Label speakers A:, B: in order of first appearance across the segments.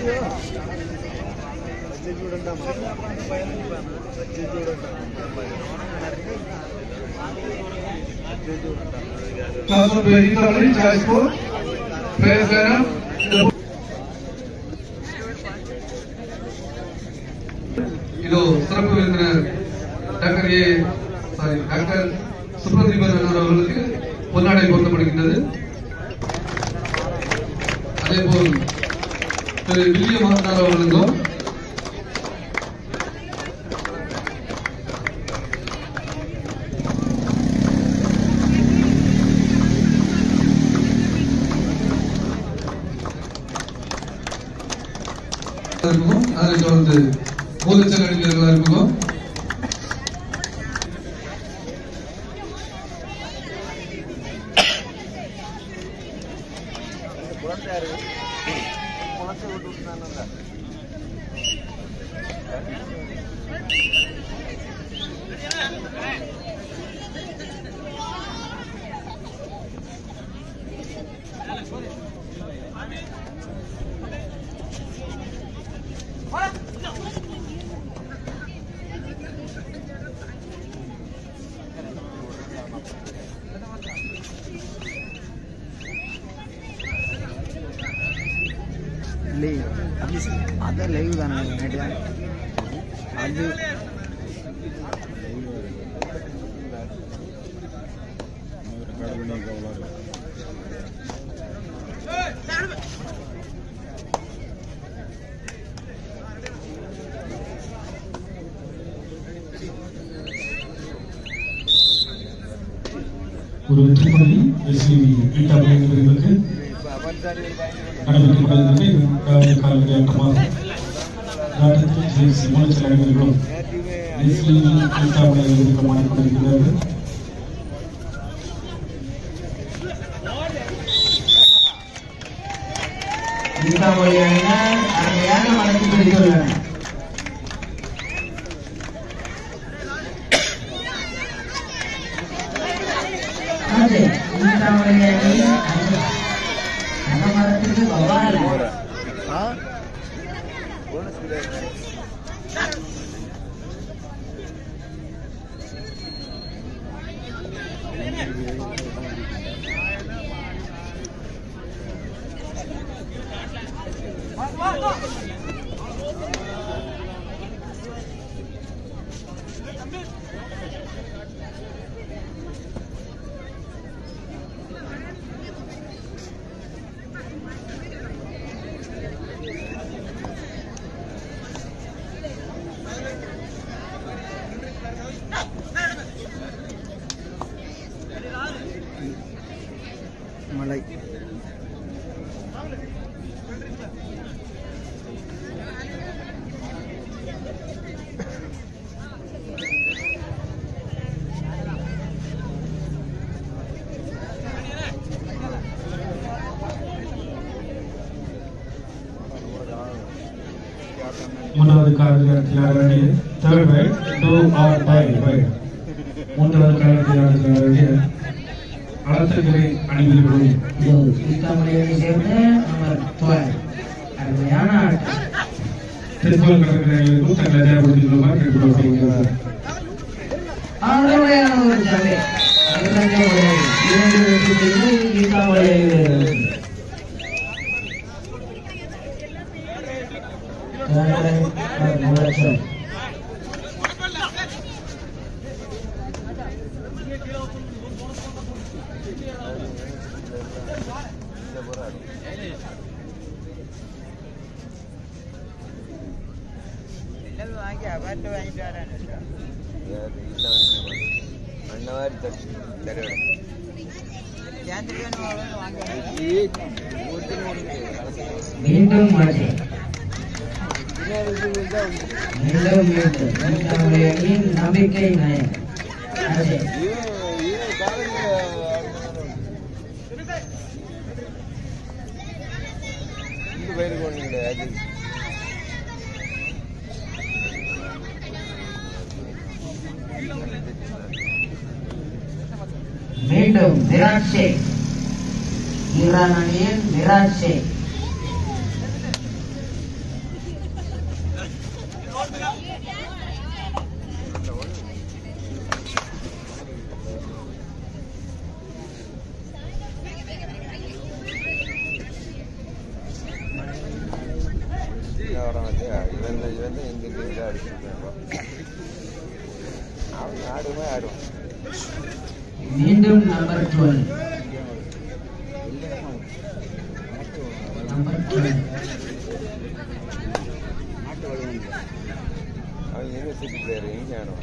A: இதோ சிறப்பு விருந்தினர் டாக்டர் சுப்ரதீபன் அவர்களுக்கு பொன்னாடை பொருத்தப்படுகின்றது. அதேபோல் திரு வில்லியம் ஆர்னார் அவர்களுக்கும் அதை தொடர்ந்து மூலச்சல் அணிஞர்களாக இருக்கும்.
B: ada live தானே நேத்து அது
C: ஒரு வெற்றி புள்ளி எஸ்சிவி ஈட்டாபுரம் பிரிவுக்கு நடைபெற்று காலகட்டமாக நாட்டத்தில் ஜேசி மூலச்சல் அணிவர்களும் எஸ்சிவி ஈட்டாபுரம் பிரிவுக்கு மாறிக்கொண்டிருக்கிறார்கள்.
B: ஈட்டாபுரம் அணியினர் அருமையான வளர்ச்சி பெற்றுள்ளனர். மலை
C: மூன்றாவது காலத்தில் third right to or by right மூன்றாவது காலத்தில் அலத்தகிரை அணிவீரர்களும்
B: அருமையான
C: திருப்பூர் கடற்கரைகளுக்கும் தங்களை தயார்படுத்திக் கொள்ளுமாறு கேட்டுக்கொள்ளப்படுகிறார்.
B: அருமையான ஒரு சண்டை மீண்டும் மாற்றி நம்பிக்கை நாயன் மீண்டும் விராட் ஷேக் ஈரான் அணியின் விராட் ஷேக் மீண்டும் நம்பர் 12 நம்பர் 12
D: அவன் யூனிவர்சிட்டி பிளேயர் எங்கே ஆனோம்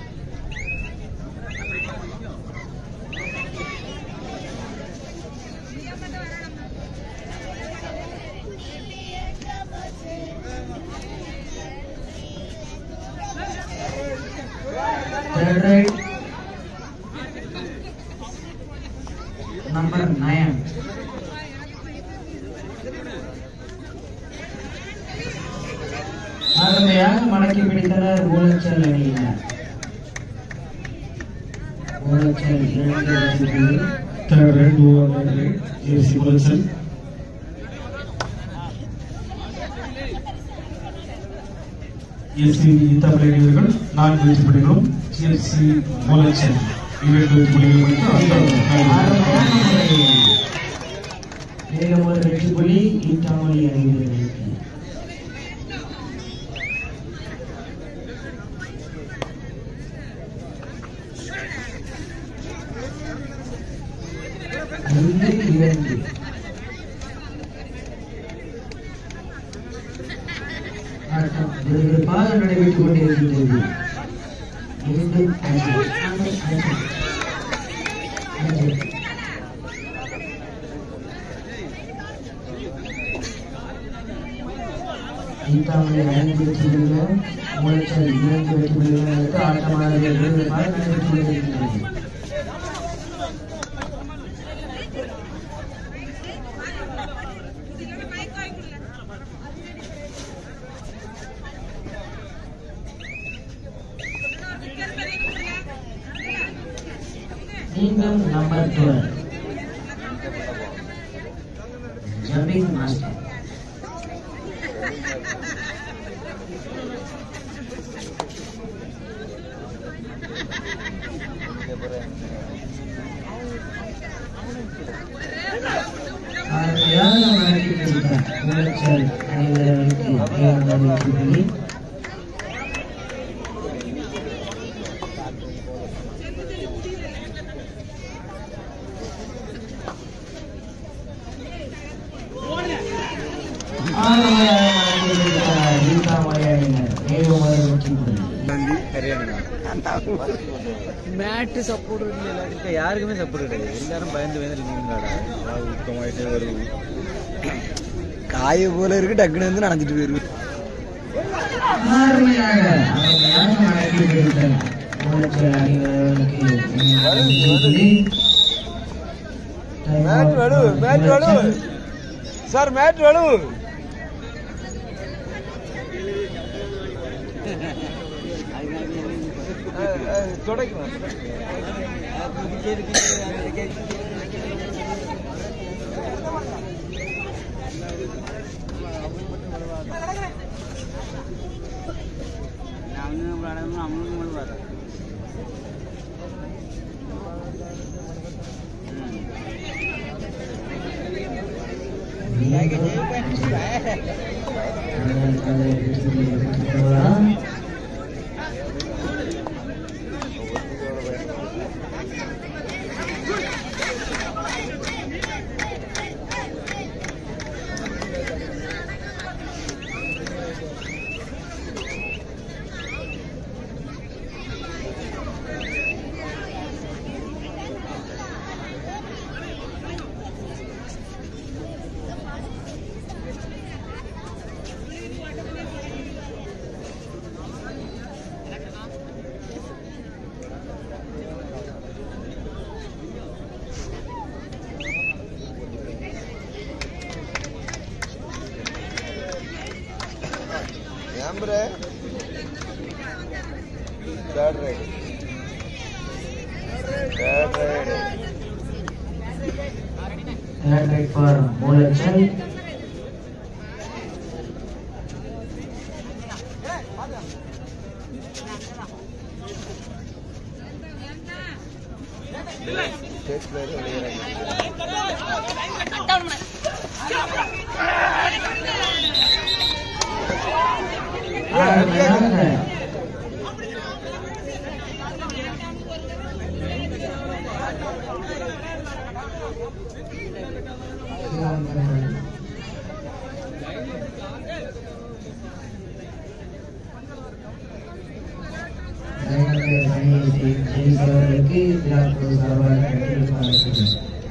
B: third right number 9 அருமையாக மடக்கி பிடித்தனர் ஊழச்சல் அணியினர் ஊழச்சல் 2
C: third right, 2 on that right, AFC Bulletson. AFC Tamil அணிவர்கள் 4 வெற்றி புள்ளிகளும் AFC Bulletson 2 வெற்றி புள்ளிகளும்
B: மேலும் ஒரு வெற்றி புள்ளி ஈட்டாமொழி அணிவர்களுக்கு ஆட்டம் விறுவிறுப்பாக நடைபெற்றுக் கொண்டிருக்கின்றது. மீண்டும் ஈட்டாமொழி 5 வெற்றி புள்ளிகளும் மூளைச்சல் 2 வெற்றி புள்ளிகளும் ஆட்டமானது விறுவிறுப்பாக நடைபெற்றுக் கொண்டிருக்கின்றது. மீண்டும் நம்பர் 12 ஜம்பிங் மாஸ்டர் அருமையாக நடத்தி கொடுத்தார் ஊழச்சல் அணிவர்களுக்கு வெற்றி புள்ளி.
D: மேட்டு சப்போர்ட் இல்லை யாருக்குமே சப்போர்ட் கிடையாது எல்லாரும் பயந்து பயந்து நீங்களாடா ஊக்கமாயிட்டே வரும் காய போல இருக்கு டக்குனு வந்து நடந்துட்டு போயிருக்கு மேட் வலு சார் மேட் வலு தொடக்கலாம் Third right.
B: Third right for Molachal. ஜெயிப்பவர்களுக்கு விழாக்குழு சார்பாக நன்றி பாராட்டுகிறேன்.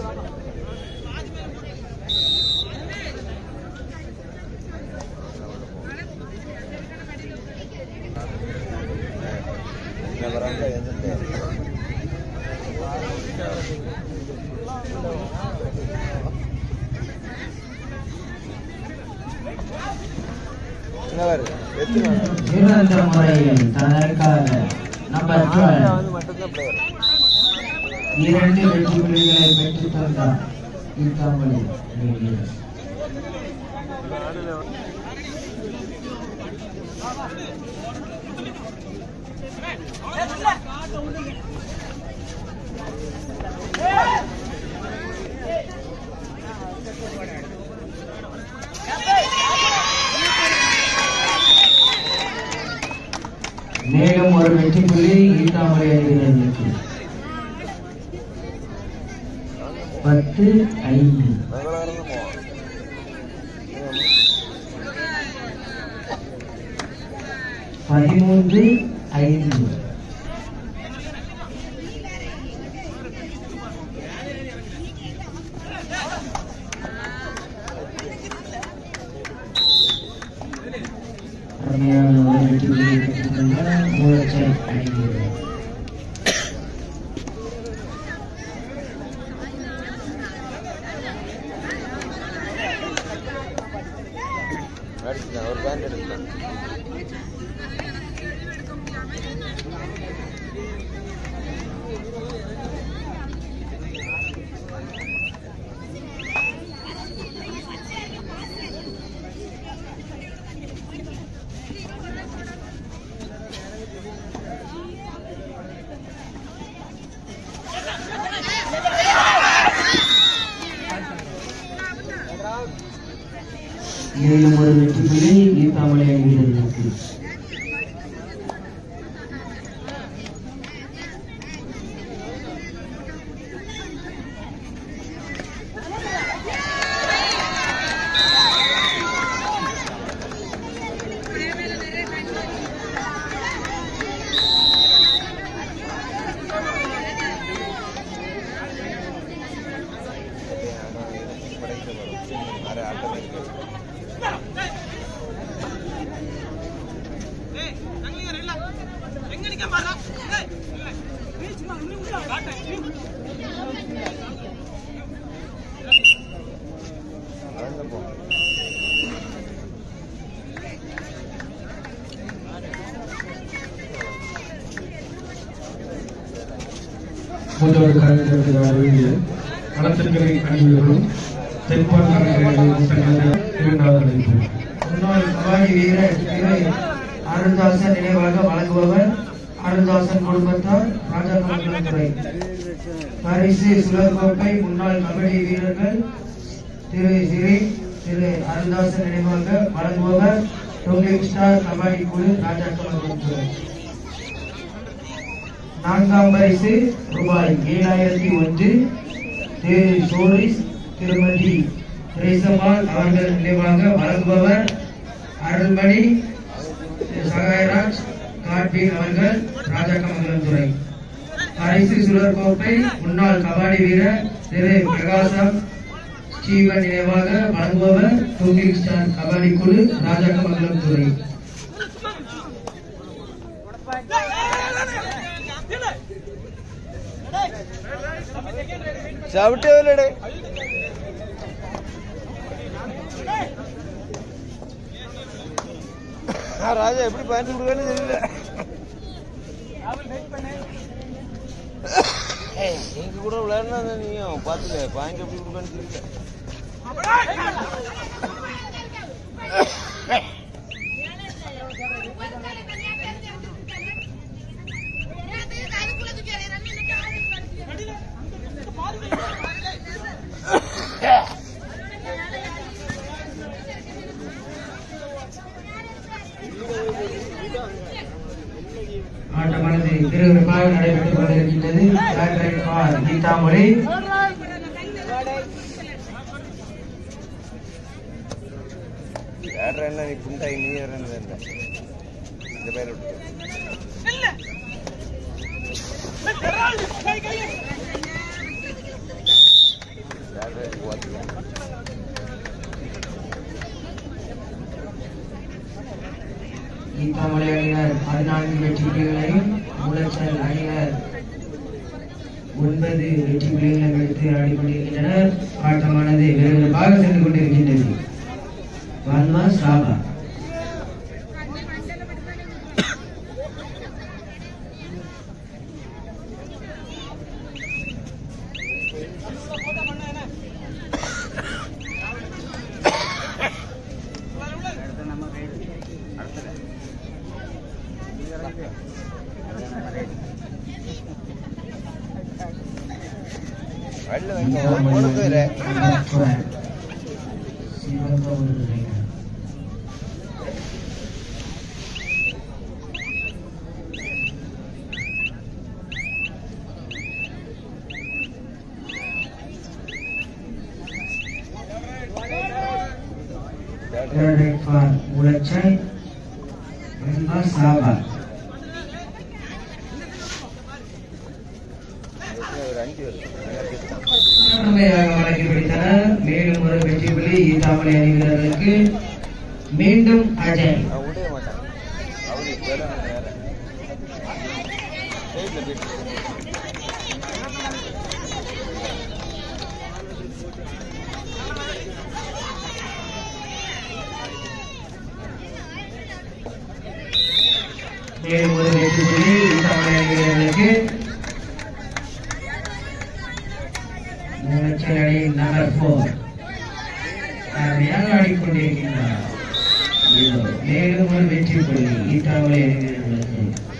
B: சிறந்த முறையில் தனக்காக நம்பர் 12 2 வெற்றி புள்ளிகளை பெற்றுத் தந்தார் ஈத்தாமொழி வீரர். மேலும் ஒரு வெற்றி புள்ளி ஈத்தாமொழி வீரர்களுக்கு 10-5. பதிமூன்று 5. அருமையான ஒரு வெற்றி புள்ளியை பெற்றுத் தந்தார் மூலச்சல் அணிவீரர். மேலும் ஒரு வெற்றி புள்ளி ஈத்தாமொழி வீரர்களுக்கு.
C: மூன்றாவது காலகட்டத்தில் வரவேண்டிய களத்திற்கரை அணிவீரர்களும் தென்பாண்டி இரண்டாவது அழைப்பு.
B: முன்னாள் கபாடி வீரர் திரு அருள்தாசன் நினைவாக வழங்குபவர் அருள்தாசன் குடும்பத்தார் ராஜாமங்கலம் துறை. பரிசு சுழற்கோப்பை முன்னாள் கபடி வீரர்கள் திரு அருள்தாசன் நினைவாக வழங்குபவர் டொமினிக் ஸ்டார் கபாடி குழு ராஜாமங்கலம் துறை. நான்காம் பரிசு ரூபாய் 7001 திரு சோரிஸ் திருமதி திரேசம்மாள் அவர்கள் நினைவாக வழங்குபவர் அருள்மணி சகாயராஜ் காட்வீன் அவர்கள் ராஜாமங்கலம் துறை. பரிசு சுழற்கோப்பை முன்னாள் கபாடி வீரர் திரு பிரகாசம் ஸ்டீவன் நினைவாக வழங்குபவர் டொமினிக் ஸ்டார் கபாடி குழு ராஜாமங்கலம் துறை.
D: ചവിട്ടിയവരുടെ ராஜா எப்படி பாயிண்ட் கொடுக்கன்னு தெரியல. நீங்க கூட விளையாடுனா நீங்க பாத்துக்க பாயிண்ட் எப்படி கொடுக்கன்னு தெரியல.
B: Third right for Geethamoli.
D: Third run ni punta ini run venda. Inde bayar uttu.
B: Geethamoli அணியினர் 14 வெற்றி புள்ளிகளையும் மூலச்சல் அணியினர் 9 வெற்றி புள்ளிகளையும் எடுத்து ஆடிக்கொண்டிருக்கின்றனர். ஆட்டமானது விறுவிறுப்பாக சென்று கொண்டிருக்கின்றது. வன்மா சாபா Mulacai Wamba Saba மேலும் ஒரு வெற்றி புள்ளி ஈத்தாமலை அணி வீரர்களுக்கு. மீண்டும் அஜய் மேலும் ஒரு வெற்றி புள்ளி ஈத்தாமலை அணி வீரர்களுக்கு. மூலச்சல் அணி நம்பர் 4 அருமையாக ஆடிக்கொண்டிருக்கின்றார். மேலும் ஒரு வெற்றி புள்ளி ஈத்தாமலை அணி வீரர்களுக்கு.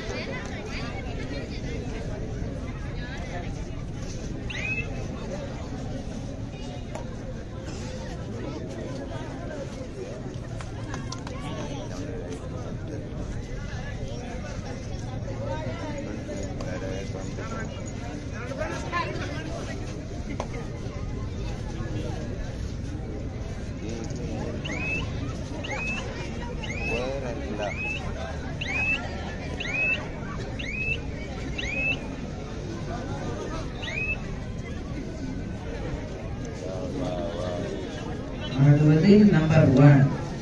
B: அடுத்தது நம்பர் 1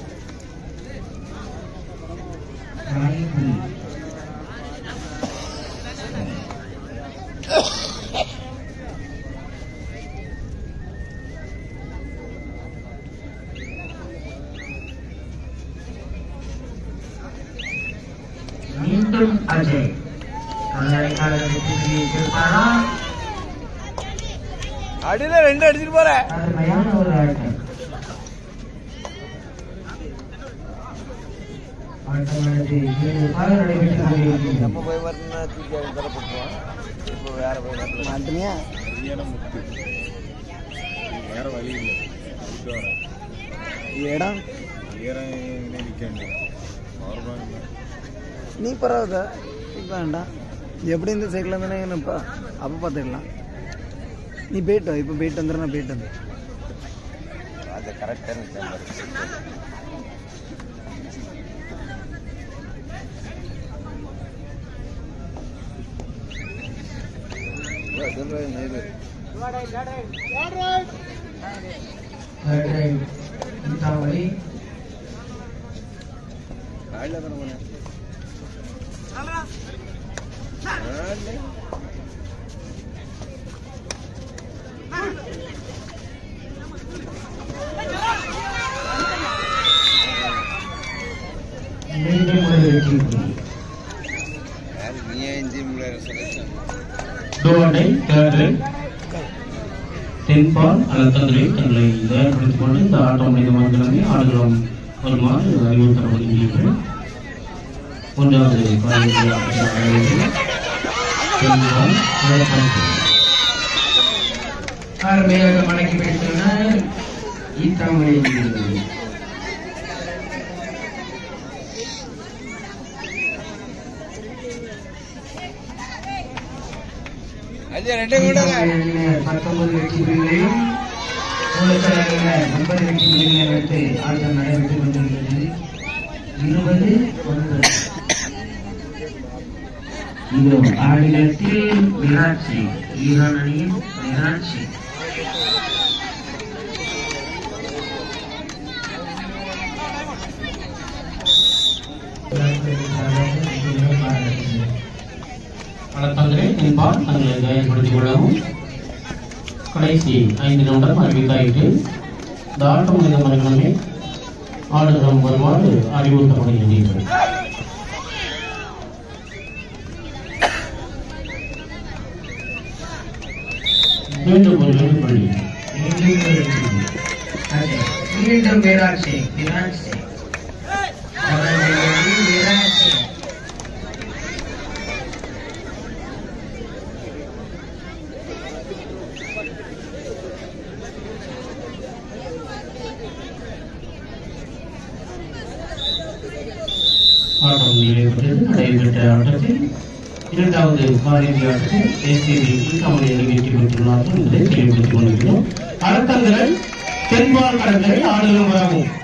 B: மீண்டும் அஜய்
D: அடியில 2 அடிச்சிட்டு போற.
B: அருமையான ஒரு ஆட்டம். ஆட்டமானது நடைபெற்றுக் கொண்டிருக்கிறது.
D: நம்ம போய் வரணும்னா தூக்கி அவங்க தர போட்டுருவோம். இப்போ வேற போய் வரணும் மாட்டேனியா வேற வழி இல்லை. இடம் நீ பரவாயில்ல இப்போ வேண்டாம். எப்படி இந்த சைக்கிள் தானே இப்போ அப்போ பார்த்துக்கலாம். நீ போயிட்டோ இப்போ போயிட்டு வந்துடுற. நான் போயிட்டு வந்தேன் அது கரெக்டாக
B: ஈத்தாமலை மீண்டும் ஒரு வெற்றி புள்ளி.
C: டோனை தேர்டு தென்பால் அலத்தங்களை தங்களை தயார்படுத்திக் கொண்டு இந்த ஆட்டம் மனிதமானே ஆடுகளம் வருமாறு அறிவுறுத்தப்படுகின்றீர்கள். மூன்றாவது
B: அருமையாக மடக்கி பிடித்துள்ளனர் ஈத்தாமலை. அணியினர் 19 வெற்றி புள்ளிகளையும் மூலச்சல் அணியினர் 9 வெற்றி புள்ளிகளையும் எடுத்து ஆட்டம் நடைபெற்றுக் கொண்டிருக்கிறது. 20-9. இதோ ஆடுகளத்தில் மீனாட்சி, ஈரான் அணியின் மீனாட்சி.
E: வழக்கங்களே என்பால் தங்களை தயார்படுத்திக் கொள்ளவும். கடைசி 5 நிமிடம் அறிவித்தாயிற்று. இந்த ஆட்டம் முடிந்த மறுகணமே ஆடுகளம் வருமாறு அறிவுறுத்தப்படுகின்றீர்கள். மீண்டும் பள்ளி
B: மீண்டும் மீனாட்சி மீனாட்சி மீனாட்சி
E: ஆட்டம் நிறைவேற்றது. நடைபெற்ற ஆட்டத்தில் இரண்டாவது காலிறுதி ஆட்டத்தில் எஸ்பிபி இன்காமணியை வெற்றி பெற்றுள்ளார்கள் என்பதை தெளிவுபடுத்திக் கொண்டிருக்கிறோம். அறத்தங்கள் தென்பால் கடற்கரை ஆடுகளும் வரவும்